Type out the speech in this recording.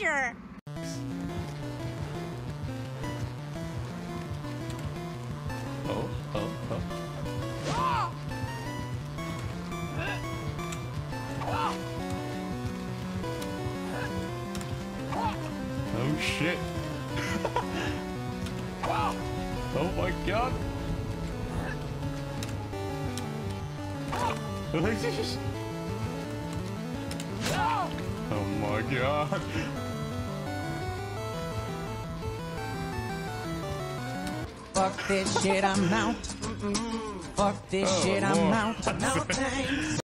danger! Oh. Oh shit. Oh my god. Oh my god. Fuck this shit, I'm out. Fuck this shit, I'm out. No thanks.